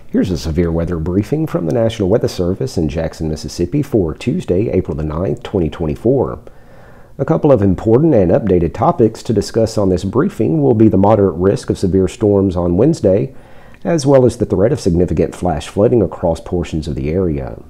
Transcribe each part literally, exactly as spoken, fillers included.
Here's a severe weather briefing from the National Weather Service in Jackson, Mississippi for Tuesday, April the ninth, twenty twenty-four. A couple of important and updated topics to discuss on this briefing will be the moderate risk of severe storms on Wednesday, as well as the threat of significant flash flooding across portions of the area.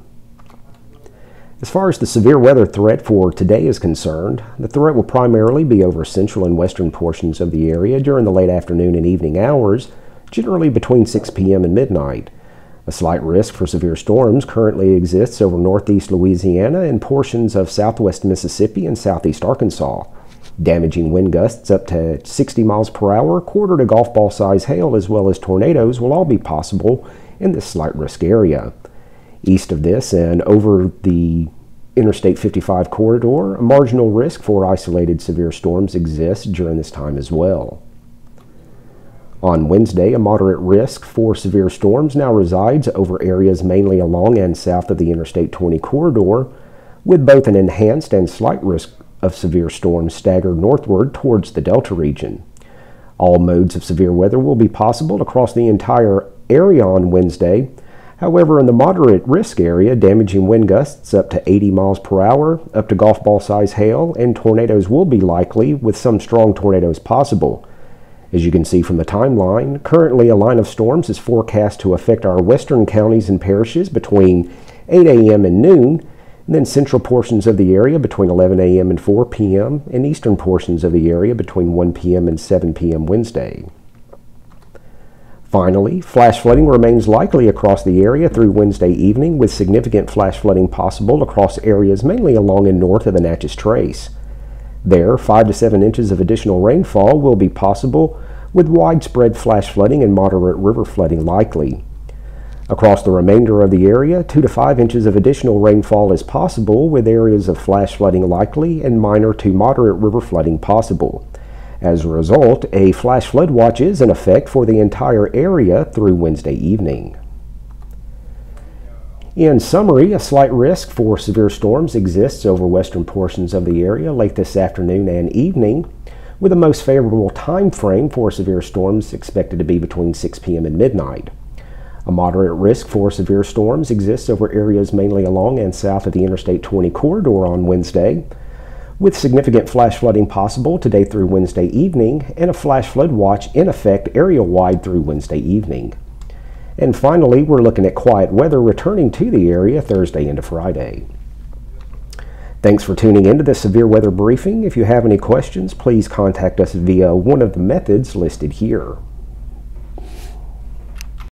As far as the severe weather threat for today is concerned, the threat will primarily be over central and western portions of the area during the late afternoon and evening hours, generally between six p m and midnight. A slight risk for severe storms currently exists over northeast Louisiana and portions of southwest Mississippi and southeast Arkansas. Damaging wind gusts up to sixty miles per hour, quarter to golf ball size hail, as well as tornadoes will all be possible in this slight risk area. East of this and over the Interstate fifty-five corridor, a marginal risk for isolated severe storms exists during this time as well. On Wednesday, a moderate risk for severe storms now resides over areas mainly along and south of the Interstate twenty corridor, with both an enhanced and slight risk of severe storms staggered northward towards the Delta region. All modes of severe weather will be possible across the entire area on Wednesday. However, in the moderate risk area, damaging wind gusts up to eighty miles per hour, up to golf ball size hail, and tornadoes will be likely, with some strong tornadoes possible. As you can see from the timeline, currently a line of storms is forecast to affect our western counties and parishes between eight a m and noon, and then central portions of the area between eleven a m and four p m, and eastern portions of the area between one p m and seven p m Wednesday. Finally, flash flooding remains likely across the area through Wednesday evening, with significant flash flooding possible across areas mainly along and north of the Natchez Trace. There, five to seven inches of additional rainfall will be possible, with widespread flash flooding and moderate river flooding likely. Across the remainder of the area, two to five inches of additional rainfall is possible, with areas of flash flooding likely and minor to moderate river flooding possible. As a result, a flash flood watch is in effect for the entire area through Wednesday evening. In summary, a slight risk for severe storms exists over western portions of the area late this afternoon and evening, with the most favorable time frame for severe storms expected to be between six p m and midnight. A moderate risk for severe storms exists over areas mainly along and south of the Interstate twenty corridor on Wednesday, with significant flash flooding possible today through Wednesday evening, and a flash flood watch in effect area-wide through Wednesday evening. And finally, we're looking at quiet weather returning to the area Thursday into Friday. Thanks for tuning into this severe weather briefing. If you have any questions, please contact us via one of the methods listed here.